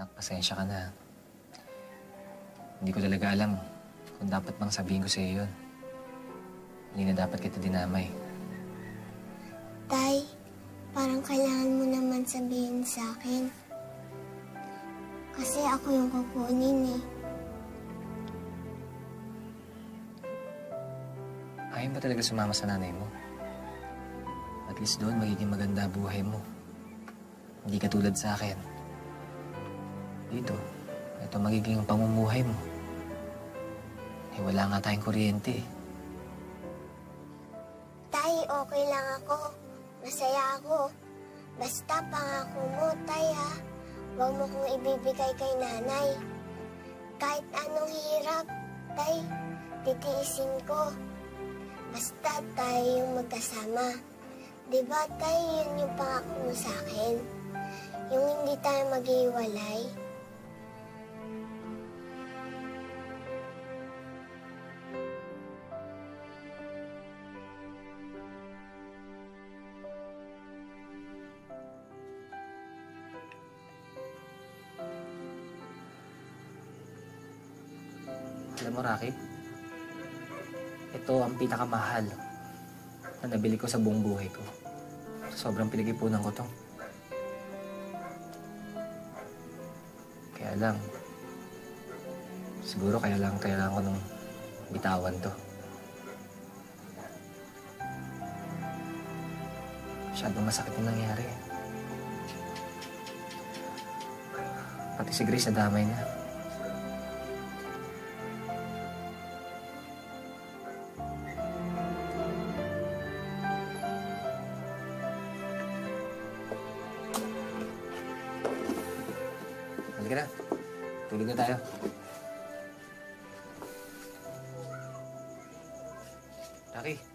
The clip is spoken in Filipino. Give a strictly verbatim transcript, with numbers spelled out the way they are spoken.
Anak, pasensya ka na. Hindi ko talaga alam kung dapat bang sabihin ko sa'yo yun. Hindi na dapat kita dinamay. Tay, parang kailangan mo naman sabihin sa akin. Kasi ako yung kukunin eh. Ayaw ba talaga sumama sa nanay mo? At least doon magiging maganda buhay mo. Hindi katulad sa akin. Dito, ito magiging pamumuhay mo. Eh, wala nga tayong kuryente eh. Tay, okay lang ako. Masaya ako. Basta pangako mo, Tay, ha? Huwag mo kong ibibigay kay nanay. Kahit anong hirap, Tay, titiisin ko. Basta tayo yung magkasama. Diba, Tay, yun yung pangako mo sa akin? Yung hindi tayo maghiwalay. Alam mo, Rocky, ito ang pinakamahal na nabili ko sa buong buhay ko. Sobrang pinag-ipunan ko to. Kaya lang, siguro kaya lang kailangan ko nung bitawan to. Masyadong masakit yung nangyari. Pati si Grace nadamay na. Halika na. Tulog na tayo. Rocky.